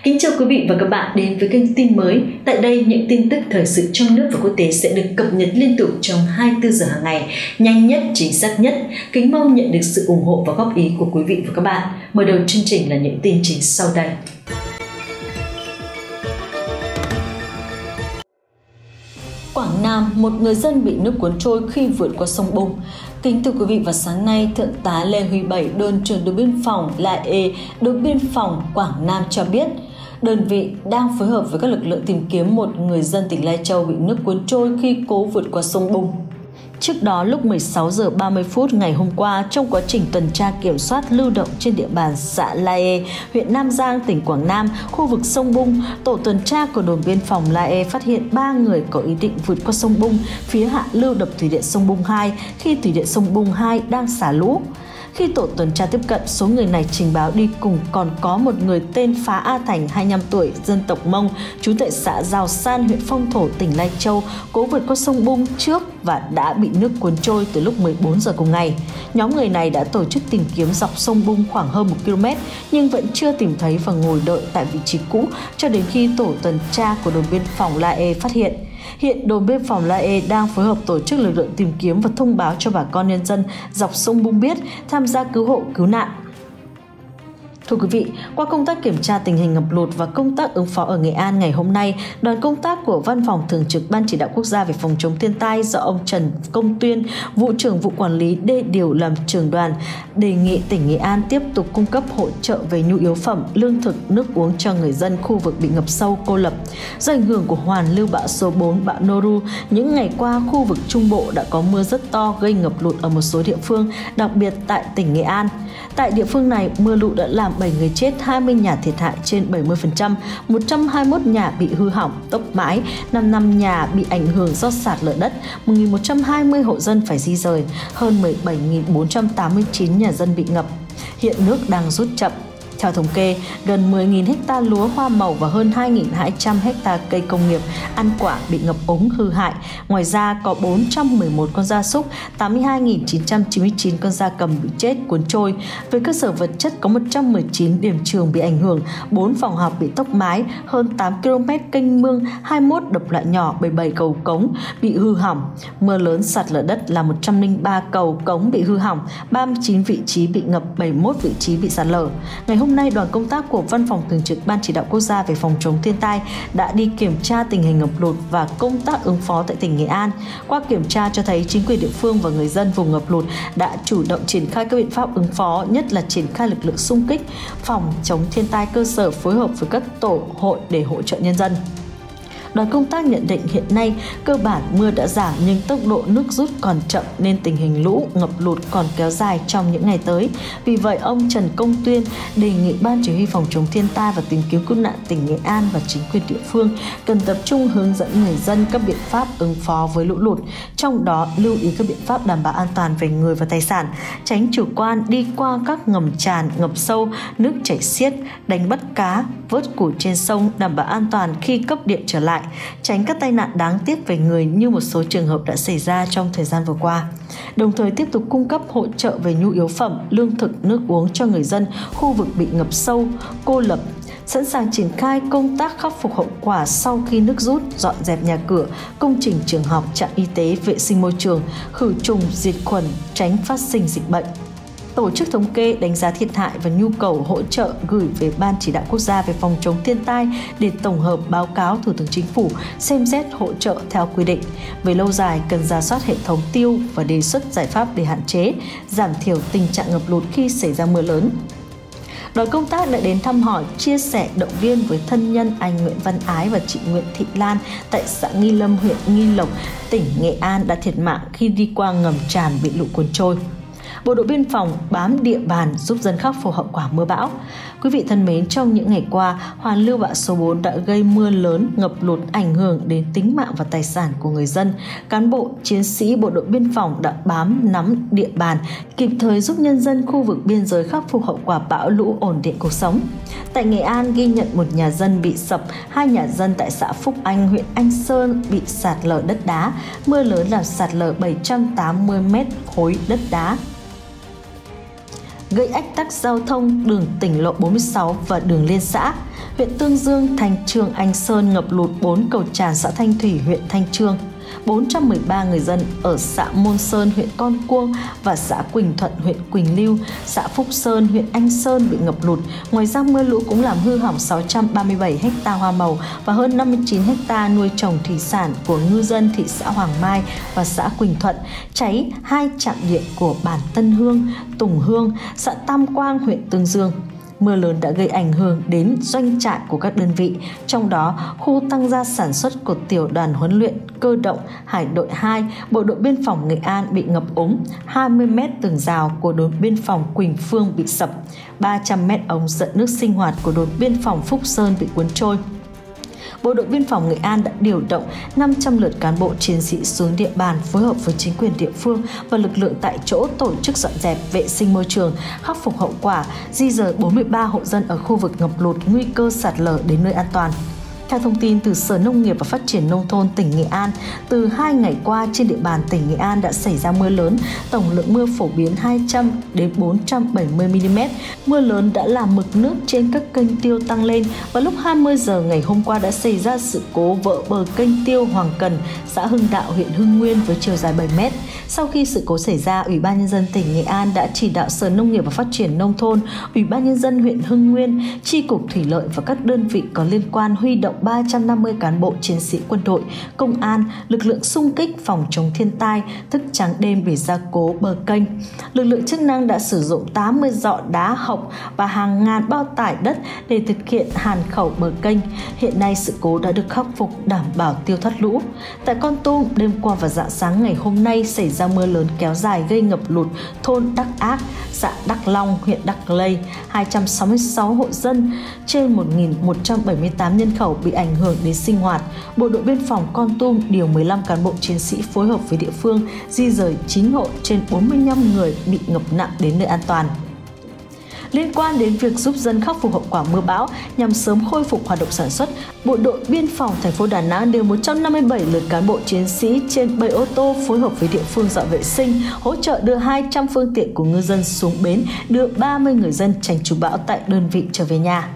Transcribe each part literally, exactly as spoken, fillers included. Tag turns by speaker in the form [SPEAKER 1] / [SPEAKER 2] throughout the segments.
[SPEAKER 1] Kính chào quý vị và các bạn đến với kênh tin mới. Tại đây, những tin tức thời sự trong nước và quốc tế sẽ được cập nhật liên tục trong hai mươi tư giờ hàng ngày, nhanh nhất, chính xác nhất. Kính mong nhận được sự ủng hộ và góp ý của quý vị và các bạn. Mở đầu chương trình là những tin chính sau đây. Quảng Nam, một người dân bị nước cuốn trôi khi vượt qua sông Bùng. Kính thưa quý vị, vào sáng nay, Thượng tá Lê Huy Bảy, đồn trưởng đồn biên phòng La E, đồn biên phòng Quảng Nam cho biết, đơn vị đang phối hợp với các lực lượng tìm kiếm một người dân tỉnh Lai Châu bị nước cuốn trôi khi cố vượt qua sông Bùng. Trước đó, lúc mười sáu giờ ba mươi phút ngày hôm qua, trong quá trình tuần tra kiểm soát lưu động trên địa bàn xã La E, huyện Nam Giang, tỉnh Quảng Nam, khu vực sông Bung, tổ tuần tra của đồn biên phòng La E phát hiện ba người có ý định vượt qua sông Bung phía hạ lưu đập thủy điện sông Bung hai khi thủy điện sông Bung hai đang xả lũ. Khi tổ tuần tra tiếp cận, số người này trình báo đi cùng còn có một người tên Phá A Thành, hai mươi lăm tuổi, dân tộc Mông, trú tại xã Giào San, huyện Phong Thổ, tỉnh Lai Châu, cố vượt qua sông Bung trước và đã bị nước cuốn trôi từ lúc mười bốn giờ cùng ngày. Nhóm người này đã tổ chức tìm kiếm dọc sông Bung khoảng hơn một ki lô mét nhưng vẫn chưa tìm thấy và ngồi đợi tại vị trí cũ cho đến khi tổ tuần tra của đồn biên phòng La E phát hiện. Hiện đồn biên phòng La E đang phối hợp tổ chức lực lượng tìm kiếm và thông báo cho bà con nhân dân dọc sông Bung biết tham gia cứu hộ cứu nạn. Thưa quý vị, qua công tác kiểm tra tình hình ngập lụt và công tác ứng phó ở Nghệ An ngày hôm nay, đoàn công tác của Văn phòng Thường trực Ban Chỉ đạo Quốc gia về phòng chống thiên tai do ông Trần Công Tuyên, vụ trưởng vụ quản lý đê điều làm trưởng đoàn, đề nghị tỉnh Nghệ An tiếp tục cung cấp hỗ trợ về nhu yếu phẩm, lương thực, nước uống cho người dân khu vực bị ngập sâu, cô lập. Do ảnh hưởng của hoàn lưu bão số bốn, bão Noru, những ngày qua khu vực Trung Bộ đã có mưa rất to gây ngập lụt ở một số địa phương, đặc biệt tại tỉnh Nghệ An. Tại địa phương này, mưa lũ đã làm bảy người chết, hai mươi nhà thiệt hại trên bảy mươi phần trăm, một trăm hai mươi mốt nhà bị hư hỏng, tốc mái, năm mươi lăm nhà bị ảnh hưởng do sạt lở đất, một nghìn một trăm hai mươi hộ dân phải di rời, hơn mười bảy nghìn bốn trăm tám mươi chín nhà dân bị ngập. Hiện nước đang rút chậm. Theo thống kê, gần mười nghìn ha lúa hoa màu và hơn hai nghìn hai trăm ha cây công nghiệp, ăn quả bị ngập úng hư hại. Ngoài ra, có bốn trăm mười một con gia súc, tám mươi hai nghìn chín trăm chín mươi chín con gia cầm bị chết cuốn trôi. Về cơ sở vật chất, có một trăm mười chín điểm trường bị ảnh hưởng, bốn phòng học bị tốc mái, hơn tám ki lô mét kênh mương, hai mươi mốt đập loại nhỏ, bảy mươi bảy cầu cống bị hư hỏng. Mưa lớn sạt lở đất là một trăm lẻ ba cầu cống bị hư hỏng, ba mươi chín vị trí bị ngập, bảy mươi mốt vị trí bị sạt lở. Ngày hôm Hôm nay, đoàn công tác của Văn phòng Thường trực Ban Chỉ đạo Quốc gia về phòng chống thiên tai đã đi kiểm tra tình hình ngập lụt và công tác ứng phó tại tỉnh Nghệ An. Qua kiểm tra cho thấy chính quyền địa phương và người dân vùng ngập lụt đã chủ động triển khai các biện pháp ứng phó, nhất là triển khai lực lượng xung kích, phòng chống thiên tai cơ sở phối hợp với các tổ hội để hỗ trợ nhân dân. Đoàn công tác nhận định hiện nay cơ bản mưa đã giảm nhưng tốc độ nước rút còn chậm nên tình hình lũ ngập lụt còn kéo dài trong những ngày tới. Vì vậy, ông Trần Công Tuyên đề nghị Ban Chỉ huy phòng chống thiên tai và tìm kiếm cứu nạn tỉnh Nghệ An và chính quyền địa phương cần tập trung hướng dẫn người dân các biện pháp ứng phó với lũ lụt, trong đó lưu ý các biện pháp đảm bảo an toàn về người và tài sản, tránh chủ quan đi qua các ngầm tràn, ngập sâu, nước chảy xiết, đánh bắt cá, vớt củi trên sông, đảm bảo an toàn khi cấp điện trở lại, tránh các tai nạn đáng tiếc về người như một số trường hợp đã xảy ra trong thời gian vừa qua. Đồng thời tiếp tục cung cấp hỗ trợ về nhu yếu phẩm, lương thực, nước uống cho người dân khu vực bị ngập sâu, cô lập, sẵn sàng triển khai công tác khắc phục hậu quả sau khi nước rút, dọn dẹp nhà cửa, công trình trường học, trạm y tế, vệ sinh môi trường, khử trùng, diệt khuẩn, tránh phát sinh dịch bệnh. Tổ chức thống kê, đánh giá thiệt hại và nhu cầu hỗ trợ gửi về Ban Chỉ đạo Quốc gia về phòng chống thiên tai để tổng hợp báo cáo Thủ tướng Chính phủ xem xét hỗ trợ theo quy định. Về lâu dài, cần rà soát hệ thống tiêu và đề xuất giải pháp để hạn chế, giảm thiểu tình trạng ngập lụt khi xảy ra mưa lớn. Đoàn công tác đã đến thăm hỏi, chia sẻ, động viên với thân nhân anh Nguyễn Văn Ái và chị Nguyễn Thị Lan tại xã Nghi Lâm, huyện Nghi Lộc, tỉnh Nghệ An đã thiệt mạng khi đi qua ngầm tràn bị lũ cuốn trôi. Bộ đội biên phòng bám địa bàn giúp dân khắc phục hậu quả mưa bão. Quý vị thân mến, trong những ngày qua, hoàn lưu bão số bốn đã gây mưa lớn, ngập lụt, ảnh hưởng đến tính mạng và tài sản của người dân. Cán bộ, chiến sĩ bộ đội biên phòng đã bám nắm địa bàn, kịp thời giúp nhân dân khu vực biên giới khắc phục hậu quả bão lũ, ổn định cuộc sống. Tại Nghệ An ghi nhận một nhà dân bị sập, hai nhà dân tại xã Phúc Anh, huyện Anh Sơn bị sạt lở đất đá. Mưa lớn làm sạt lở bảy trăm tám mươi mét khối đất đá. gây ách tắc giao thông đường tỉnh lộ bốn mươi sáu và đường liên xã. Huyện Tương Dương, Thanh Trương, Anh Sơn ngập lụt bốn cầu tràn xã Thanh Thủy, huyện Thanh Trương. bốn trăm mười ba người dân ở xã Môn Sơn, huyện Con Cuông và xã Quỳnh Thuận, huyện Quỳnh Lưu, xã Phúc Sơn, huyện Anh Sơn bị ngập lụt. Ngoài ra mưa lũ cũng làm hư hỏng sáu trăm ba mươi bảy héc ta hoa màu và hơn năm mươi chín héc ta nuôi trồng thủy sản của ngư dân thị xã Hoàng Mai và xã Quỳnh Thuận, cháy hai trạm điện của bản Tân Hương, Tùng Hương, xã Tam Quang, huyện Tương Dương. Mưa lớn đã gây ảnh hưởng đến doanh trại của các đơn vị, trong đó khu tăng gia sản xuất của tiểu đoàn huấn luyện cơ động Hải đội hai, Bộ đội Biên phòng Nghệ An bị ngập úng, hai mươi mét tường rào của đồn biên phòng Quỳnh Phương bị sập, ba trăm mét ống dẫn nước sinh hoạt của đồn biên phòng Phúc Sơn bị cuốn trôi. Bộ đội Biên phòng Nghệ An đã điều động năm trăm lượt cán bộ chiến sĩ xuống địa bàn phối hợp với chính quyền địa phương và lực lượng tại chỗ tổ chức dọn dẹp, vệ sinh môi trường, khắc phục hậu quả, di dời bốn mươi ba hộ dân ở khu vực ngập lụt nguy cơ sạt lở đến nơi an toàn. Theo thông tin từ Sở Nông nghiệp và Phát triển Nông thôn tỉnh Nghệ An, từ hai ngày qua trên địa bàn tỉnh Nghệ An đã xảy ra mưa lớn, tổng lượng mưa phổ biến hai trăm đến bốn trăm bảy mươi mi li mét. Mưa lớn đã làm mực nước trên các kênh tiêu tăng lên và lúc hai mươi giờ ngày hôm qua đã xảy ra sự cố vỡ bờ kênh tiêu Hoàng Cần, xã Hưng Đạo, huyện Hưng Nguyên với chiều dài bảy mét. Sau khi sự cố xảy ra, Ủy ban Nhân dân tỉnh Nghệ An đã chỉ đạo Sở Nông nghiệp và Phát triển Nông thôn, Ủy ban Nhân dân huyện Hưng Nguyên, Chi cục Thủy lợi và các đơn vị có liên quan huy động ba trăm năm mươi cán bộ chiến sĩ quân đội, công an, lực lượng xung kích phòng chống thiên tai, thức trắng đêm để gia cố bờ kênh. Lực lượng chức năng đã sử dụng tám mươi dọ đá hộc và hàng ngàn bao tải đất để thực hiện hàn khẩu bờ kênh. Hiện nay sự cố đã được khắc phục, đảm bảo tiêu thoát lũ. Tại Kon Tum, đêm qua và rạng sáng ngày hôm nay xảy ra mưa lớn kéo dài gây ngập lụt thôn Đắc Ác, xã Đắc Long, huyện Đắc Lây, hai trăm sáu mươi sáu hộ dân trên một nghìn một trăm bảy mươi tám nhân khẩu bị ảnh hưởng đến sinh hoạt. Bộ đội Biên phòng Kon Tum điều mười lăm cán bộ chiến sĩ phối hợp với địa phương di dời chín hộ trên bốn mươi lăm người bị ngập nặng đến nơi an toàn. Liên quan đến việc giúp dân khắc phục hậu quả mưa bão nhằm sớm khôi phục hoạt động sản xuất, Bộ đội Biên phòng thành phố Đà Nẵng điều một trăm năm mươi bảy lượt cán bộ chiến sĩ trên bảy ô tô phối hợp với địa phương dọn vệ sinh, hỗ trợ đưa hai trăm phương tiện của ngư dân xuống bến, đưa ba mươi người dân tránh trú bão tại đơn vị trở về nhà.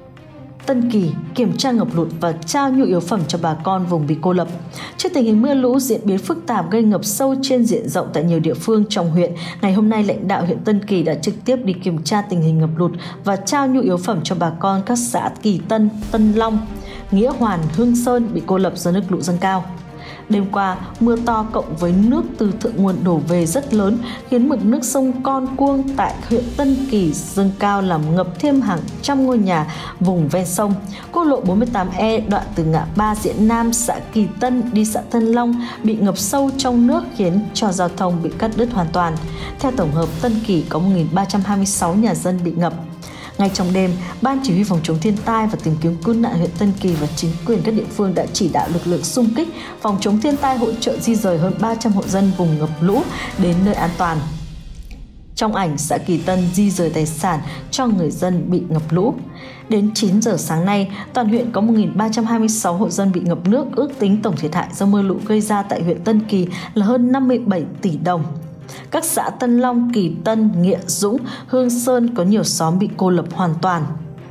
[SPEAKER 1] Tân Kỳ kiểm tra ngập lụt và trao nhu yếu phẩm cho bà con vùng bị cô lập. Trước tình hình mưa lũ diễn biến phức tạp gây ngập sâu trên diện rộng tại nhiều địa phương trong huyện, ngày hôm nay lãnh đạo huyện Tân Kỳ đã trực tiếp đi kiểm tra tình hình ngập lụt và trao nhu yếu phẩm cho bà con các xã Kỳ Tân, Tân Long, Nghĩa Hoàn, Hương Sơn bị cô lập do nước lũ dâng cao. Đêm qua, mưa to cộng với nước từ thượng nguồn đổ về rất lớn khiến mực nước sông Con Cuông tại huyện Tân Kỳ dâng cao làm ngập thêm hàng trăm ngôi nhà vùng ven sông. Quốc lộ bốn mươi tám E đoạn từ ngã ba Diễn Nam, xã Kỳ Tân đi xã Tân Long bị ngập sâu trong nước khiến cho giao thông bị cắt đứt hoàn toàn. Theo tổng hợp, Tân Kỳ có một nghìn ba trăm hai mươi sáu nhà dân bị ngập. Ngay trong đêm, Ban Chỉ huy phòng chống thiên tai và tìm kiếm cứu nạn huyện Tân Kỳ và chính quyền các địa phương đã chỉ đạo lực lượng xung kích phòng chống thiên tai hỗ trợ di dời hơn ba trăm hộ dân vùng ngập lũ đến nơi an toàn. Trong ảnh, xã Kỳ Tân di dời tài sản cho người dân bị ngập lũ. Đến chín giờ sáng nay, toàn huyện có một nghìn ba trăm hai mươi sáu hộ dân bị ngập nước, ước tính tổng thiệt hại do mưa lũ gây ra tại huyện Tân Kỳ là hơn năm mươi bảy tỷ đồng. Các xã Tân Long, Kỳ Tân, Nghĩa Dũng, Hương Sơn có nhiều xóm bị cô lập hoàn toàn.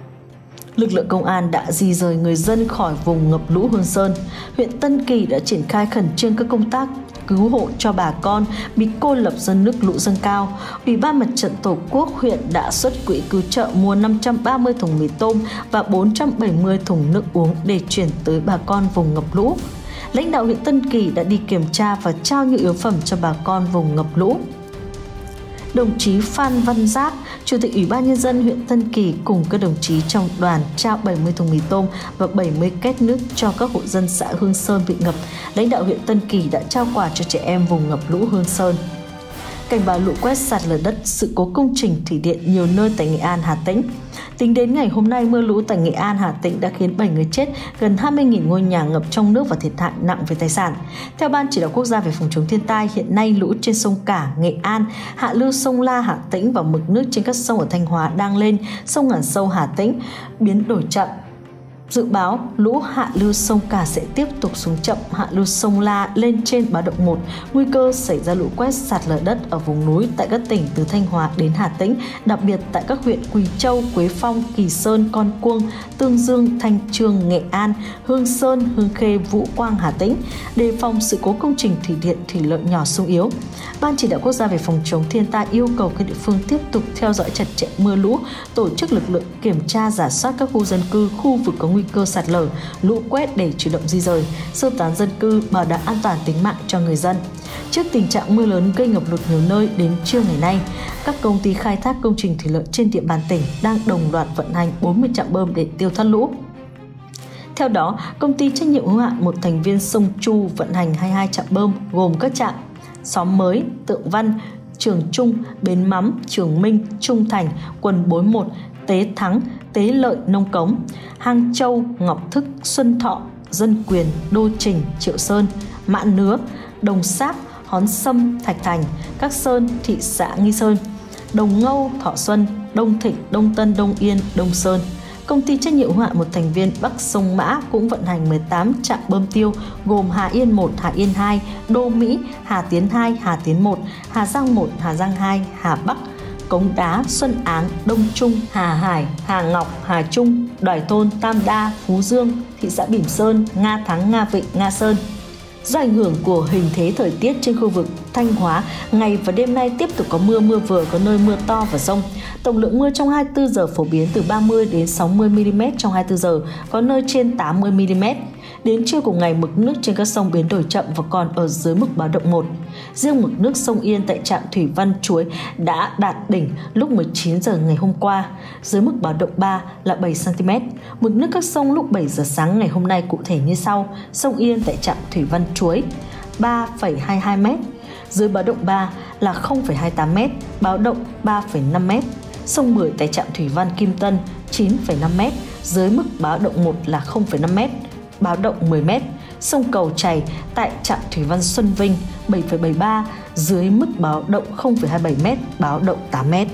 [SPEAKER 1] Lực lượng công an đã di dời người dân khỏi vùng ngập lũ Hương Sơn. Huyện Tân Kỳ đã triển khai khẩn trương các công tác cứu hộ cho bà con bị cô lập do nước lũ dâng cao. Ủy ban Mặt trận Tổ quốc huyện đã xuất quỹ cứu trợ mua năm trăm ba mươi thùng mì tôm và bốn trăm bảy mươi thùng nước uống để chuyển tới bà con vùng ngập lũ. Lãnh đạo huyện Tân Kỳ đã đi kiểm tra và trao nhu yếu phẩm cho bà con vùng ngập lũ. Đồng chí Phan Văn Giáp, Chủ tịch Ủy ban Nhân dân huyện Tân Kỳ cùng các đồng chí trong đoàn trao bảy mươi thùng mì tôm và bảy mươi két nước cho các hộ dân xã Hương Sơn bị ngập. Lãnh đạo huyện Tân Kỳ đã trao quà cho trẻ em vùng ngập lũ Hương Sơn. Cảnh báo lũ quét, sạt lở đất, sự cố công trình thủy điện nhiều nơi tại Nghệ An, Hà Tĩnh. Tính đến ngày hôm nay, mưa lũ tại Nghệ An, Hà Tĩnh đã khiến bảy người chết, gần hai mươi nghìn ngôi nhà ngập trong nước và thiệt hại nặng về tài sản. Theo Ban Chỉ đạo Quốc gia về phòng chống thiên tai, hiện nay lũ trên sông Cả, Nghệ An, hạ lưu sông La, Hà Tĩnh và mực nước trên các sông ở Thanh Hóa đang lên, sông Ngàn Sâu, Hà Tĩnh biến đổi chậm. Dự báo lũ hạ lưu sông Cả sẽ tiếp tục xuống chậm, hạ lưu sông La lên trên báo động một, nguy cơ xảy ra lũ quét sạt lở đất ở vùng núi tại các tỉnh từ Thanh Hóa đến Hà Tĩnh, đặc biệt tại các huyện Quỳ Châu, Quế Phong, Kỳ Sơn, Con Cuông, Tương Dương, Thanh Chương, Nghệ An, Hương Sơn, Hương Khê, Vũ Quang, Hà Tĩnh, đề phòng sự cố công trình thủy điện, thủy lợi nhỏ xung yếu. Ban Chỉ đạo Quốc gia về phòng chống thiên tai yêu cầu các địa phương tiếp tục theo dõi chặt chẽ mưa lũ, tổ chức lực lượng kiểm tra rà soát các khu dân cư, khu vực có nguy cơ sạt lở, lũ quét để chủ động di rời, sơ tán dân cư, bảo đảm an toàn tính mạng cho người dân. Trước tình trạng mưa lớn gây ngập lụt nhiều nơi đến trưa ngày nay, các công ty khai thác công trình thủy lợi trên địa bàn tỉnh đang đồng loạt vận hành bốn mươi trạm bơm để tiêu thoát lũ. Theo đó, công ty trách nhiệm hữu hạn một thành viên Sông Chu vận hành hai mươi hai trạm bơm gồm các trạm Xóm Mới, Tượng Văn, Trường Trung, Bến Mắm, Trường Minh, Trung Thành, Quần bốn một, Tế Thắng, Tế Lợi, Nông Cống, Hang Châu, Ngọc Thức, Xuân Thọ, Dân Quyền, Đô Trình, Triệu Sơn, Mạn Nứa, Đồng Sáp, Hón Sâm, Thạch Thành, Các Sơn, thị xã Nghi Sơn, Đồng Ngâu, Thọ Xuân, Đông Thịnh, Đông Tân, Đông Yên, Đông Sơn. Công ty trách nhiệm hữu hạn một thành viên Bắc Sông Mã cũng vận hành mười tám trạm bơm tiêu gồm Hà Yên một, Hà Yên hai, Đô Mỹ, Hà Tiến hai, Hà Tiến một, Hà Giang một, Hà Giang hai, Hà Bắc, Cống Đá, Xuân Áng, Đông Trung, Hà Hải, Hà Ngọc, Hà Trung, Đoài Tôn, Tam Đa, Phú Dương, thị xã Bỉm Sơn, Nga Thắng, Nga Vịnh, Nga Sơn. Do ảnh hưởng của hình thế thời tiết trên khu vực Thanh Hóa, ngày và đêm nay tiếp tục có mưa, mưa vừa, có nơi mưa to và dông. Tổng lượng mưa trong hai mươi tư giờ phổ biến từ ba mươi đến sáu mươi mi li mét trong hai mươi tư giờ, có nơi trên tám mươi mi li mét. Đến trưa cùng ngày, mực nước trên các sông biến đổi chậm và còn ở dưới mức báo động một. Riêng mực nước sông Yên tại trạm Thủy Văn Chuối đã đạt đỉnh lúc mười chín giờ ngày hôm qua, dưới mức báo động ba là bảy xăng ti mét. Mực nước các sông lúc bảy giờ sáng ngày hôm nay cụ thể như sau: sông Yên tại trạm Thủy Văn Chuối ba phẩy hai mươi hai mét, dưới báo động ba là không phẩy hai mươi tám mét, báo động ba phẩy năm mét. Sông Bưởi tại trạm Thủy Văn Kim Tân chín phẩy năm mét, dưới mức báo động một là không phẩy năm mét, báo động mười mét. Sông Cầu Chày tại trạm Thủy Văn Xuân Vinh bảy phẩy bảy mươi ba, dưới mức báo động không phẩy hai mươi bảy mét, báo động tám mét.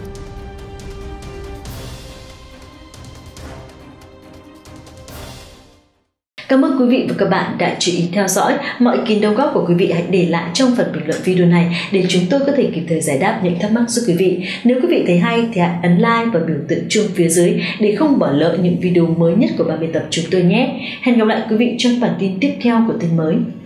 [SPEAKER 1] Cảm ơn quý vị và các bạn đã chú ý theo dõi. Mọi ý kiến đóng góp của quý vị hãy để lại trong phần bình luận video này để chúng tôi có thể kịp thời giải đáp những thắc mắc giúp quý vị. Nếu quý vị thấy hay thì hãy ấn like và biểu tượng chuông phía dưới để không bỏ lỡ những video mới nhất của ban biên tập chúng tôi nhé. Hẹn gặp lại quý vị trong bản tin tiếp theo của tin mới.